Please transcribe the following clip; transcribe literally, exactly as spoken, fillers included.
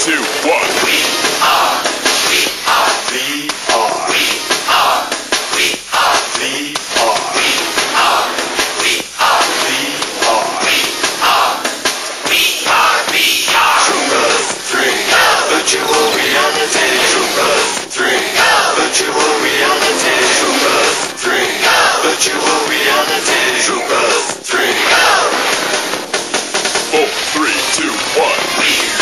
two, one. We are, we are, we are, we are, we are, we are, we are, we are, we are, we are, we are, we are. Troopers, three, virtual reality. Troopers, three, virtual reality. Troopers, three, virtual reality. Troopers, three. Four, three, two, one. We